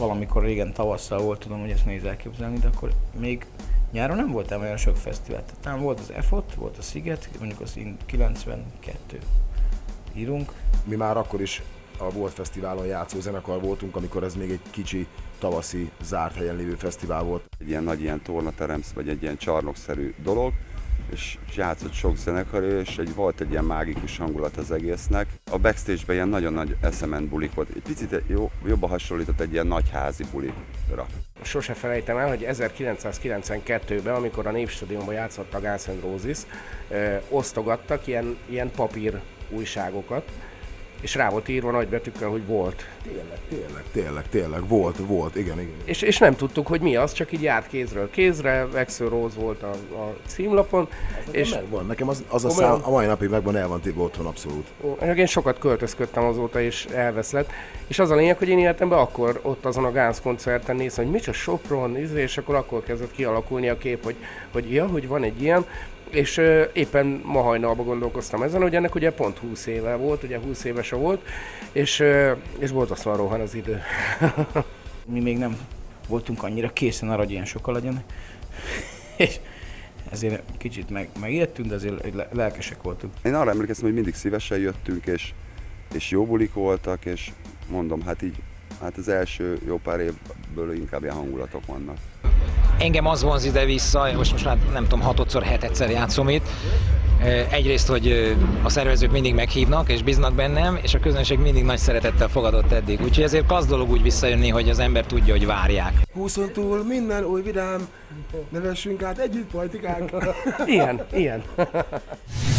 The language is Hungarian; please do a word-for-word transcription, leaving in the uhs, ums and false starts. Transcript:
valamikor régen tavasszal volt, tudom, hogy ezt nehéz elképzelni, de akkor még nyáron nem voltam olyan sok fesztivál. Tehát volt az e fot, volt a Sziget, mondjuk az kilencvenkettő írunk. Mi már akkor is a Volt Fesztiválon játszó zenekar voltunk, amikor ez még egy kicsi, tavaszi, zárt helyen lévő fesztivál volt. Egy ilyen nagy ilyen tornaterem, vagy egy ilyen csarnokszerű dolog, és játszott sok zenekar, és egy, volt egy ilyen mágikus hangulat az egésznek. A backstage-ben ilyen nagyon nagy eszement bulik volt. Egy picit jó, jobban hasonlított egy ilyen nagyházi bulira. Sose felejtem el, hogy ezerkilencszázkilencvenkettőben, amikor a Népstadionban játszott a Guns N' Roses, ö, osztogattak ilyen, ilyen papír újságokat, és rá volt írva nagybetűkkel, hogy volt. Tényleg, tényleg, tényleg, tényleg, volt, volt, igen, igen. És, és nem tudtuk, hogy mi az, csak így járt kézről kézre, Axl Rose volt a, a címlapon. Az és megvan, nekem az, az a szám a mai napig megvan, el van téve otthon abszolút. Én sokat költözködtem azóta, és elveszlett. És az a lényeg, hogy én életemben akkor ott azon a Guns koncerten néztem, hogy micsoda Sopron, és akkor akkor kezdett kialakulni a kép, hogy, hogy ja, hogy van egy ilyen. És uh, éppen ma hajnalban gondolkoztam ezen, hogy ennek ugye pont húsz éve volt, ugye húsz éves volt, és, uh, és borzasztóan rohan az idő. Mi még nem voltunk annyira készen arra, hogy ilyen sokan legyenek, és ezért kicsit meg, megijedtünk, de azért lelkesek voltunk. Én arra emlékeztem, hogy mindig szívesen jöttünk, és, és jó bulik voltak, és mondom, hát így hát az első jó pár évből inkább ilyen hangulatok vannak. Engem az vonz ide-vissza, most, most már nem tudom, hatodszor, hetedszer játszom itt. Egyrészt, hogy a szervezők mindig meghívnak és bíznak bennem, és a közönség mindig nagy szeretettel fogadott eddig. Úgyhogy ezért az dolog úgy visszajönni, hogy az ember tudja, hogy várják. Húszon túl minden új vidám, nevessünk át együtt, politikánk. Ilyen, ilyen.